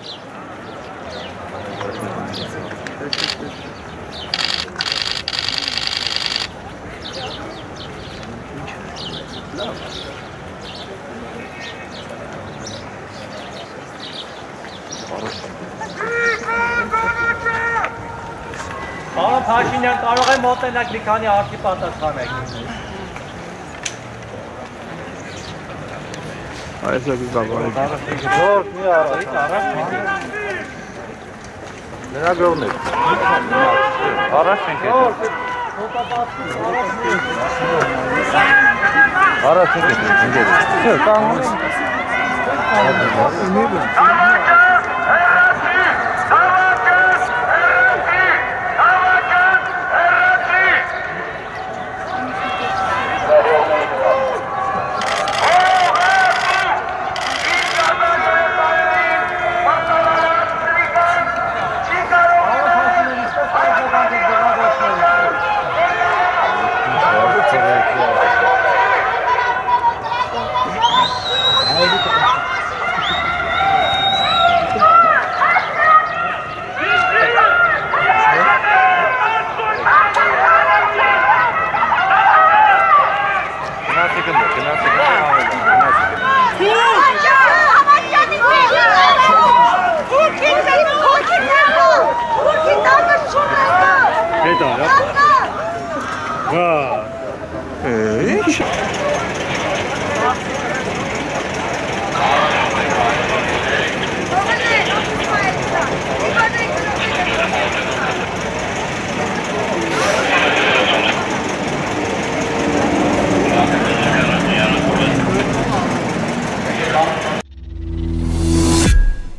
Պարոն Փաշինյան, կարող է մոտենակ մի քանի հարցի պատասխանեք։ Այսօր գավառի։ Որ մի առաջ Լրագրողներ։ Առաջ ենք եկել։ Առաջ ենք եկել։